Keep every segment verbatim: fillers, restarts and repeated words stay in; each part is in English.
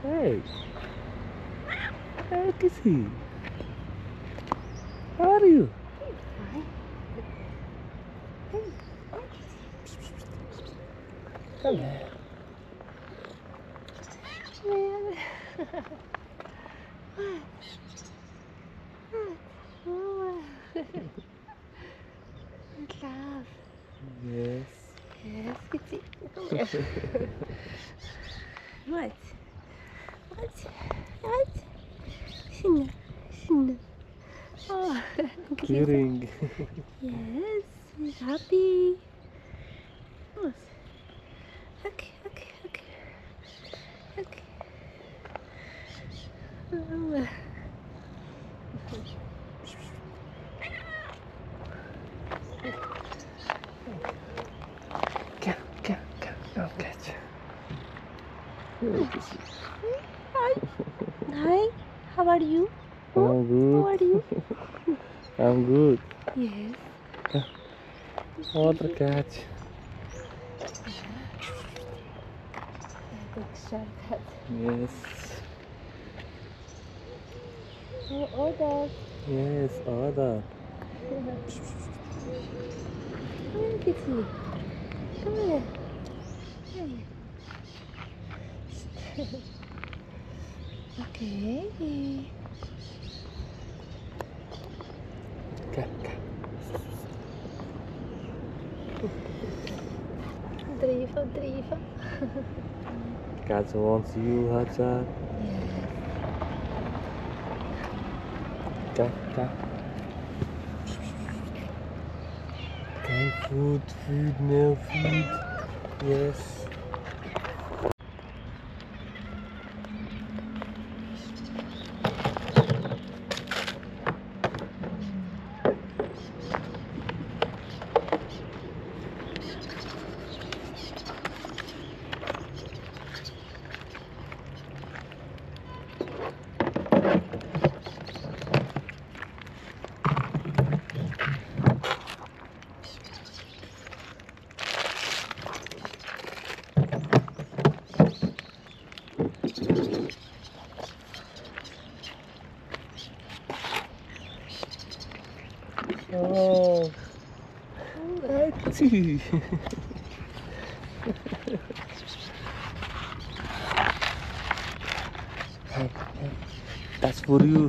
Hey. Hey, Kissy. How are you? Hi. Hey. Come here. Man. What? Love. Yes. Yes, Kitty. Come here. What? What? What? Shin. Shin. Oh, Clearing. yes, he's happy. What? Okay, okay, okay. Okay. Oh. Come, come, come. Come catch. Hey, Kissy. Hi. Hi. How are you? I'm good. How are you? I'm good. Yes. Come. Water catch. Big shortcut. Yes. Oh, order. Yes, order. Come here, Kitty. Come here. Hey. Okay. Come, come. Driva, driva. Cat wants you, Hacha. Yes. Come, come. Okay, food, food, no food. Yes. Oh, Hachi. Hey, hey, that's for you.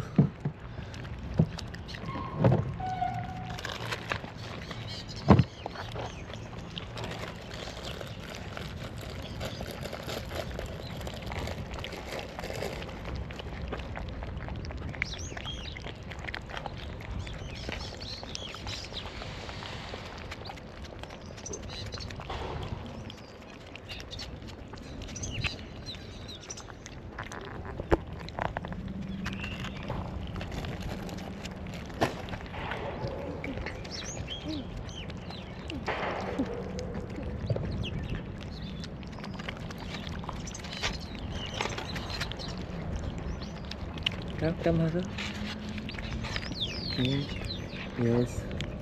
Come, come, Hacha. Okay. Yes.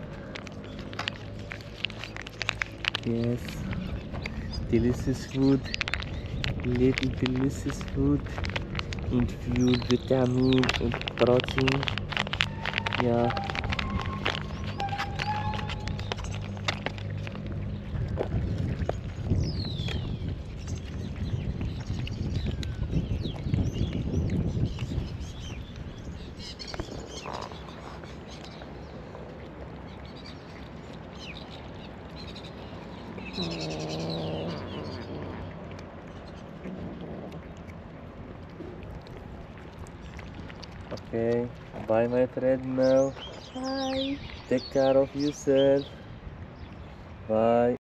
Yes. Delicious food. Little delicious food. Infused vitamin and protein. Yeah. Okay, bye my friend now. Bye. Take care of yourself. Bye.